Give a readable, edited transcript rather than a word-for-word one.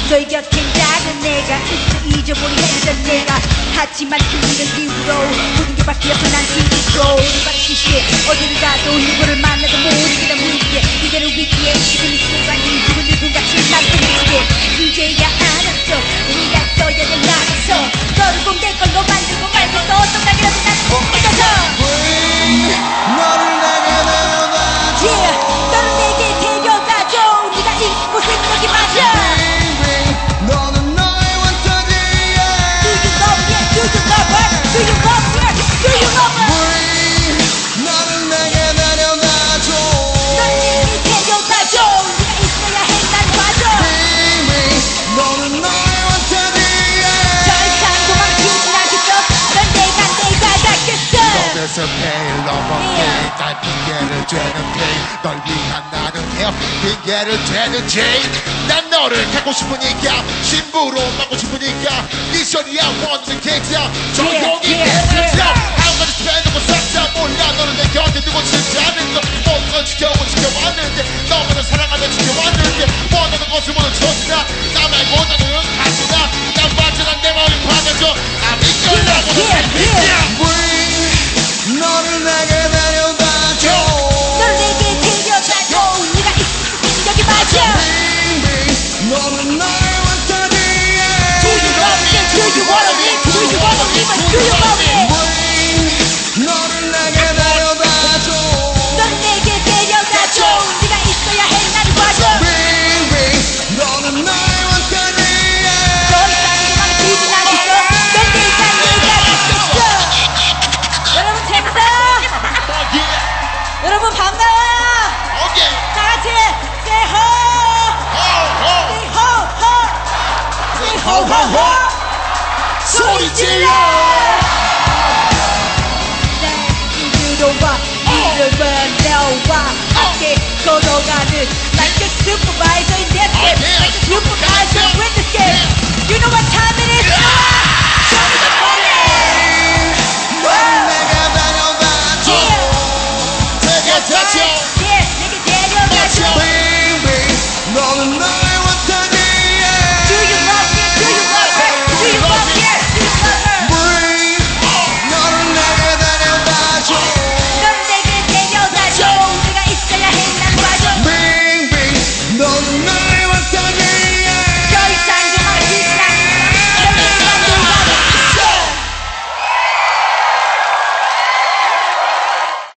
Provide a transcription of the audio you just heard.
너의 곁엔 작은 내가 잊어버린 했던 내가 하지만 그는 이후로 모든 게 바뀌어서 난 뒤집고 오르바치시에 어디를 가도 누구를 만나도 모든 게 다 무리게 이대로 위기에 지금 이 순간이 두근두근같이 난 부딪히게 이제야 알았어 우리가 떠야 될 나가서 너를 공개 걸로 만들고 말고 또 어떤 날이라도 난 꿈꾸셔서 너를 내게 데려다줘 너를 내게 데려다줘 네가 이곳은 여기 맞아 너는 너의 원천이야 Do you love me? Do you love her? Do you love her? Do you love her? 너를 내게 데려다줘 너를 내게 데려다줘 네가 있어야 해 난 맞아 너는 너의 원천이야 더 이상 도망치지 않겠어 넌 내가 닿겠어 너에서 매일 넘어게 날 핑계를 대는 pain 널 위한 나는 헤어 핑계를 대는 Jane 난 너를 갖고 싶으니까 신부로 받고 싶으니까 미션이야 원하는 객이야 조용히 내버려둬 아무것도 spend고 싹다 몰라 너는 내 곁에 두고 진짜는 거 모든 걸 지켜왔는데 너만을 사랑하며 지켜왔는데 원하는 것을 모두 줬으나 나 말고 나는 가수다 난 완전한 내 마음이 파면서 I'm 이끌라고 너를 내게 데려다줘 너를 내게 데려다줘 네가 있으면 여기 맞아 너는 나의 원천이야 Do you love me? Do you wanna live? Do you wanna live? Do you love me? 너를 내게 데려다줘 너를 내게 데려다줘 네가 있어야 해 난 맞아 너는 나의 원천이야 더 이상 도망치지 않겠어 넌 내가 닿겠어 여러분 재밌어요? 여러분 반가워요 다같이 say ho say ho ho say ho ho ho 소리 질러 날 들어와 이름은 너와 함께 걸어가는 like a supervisor in that game like a supervisor with the game you know what time it is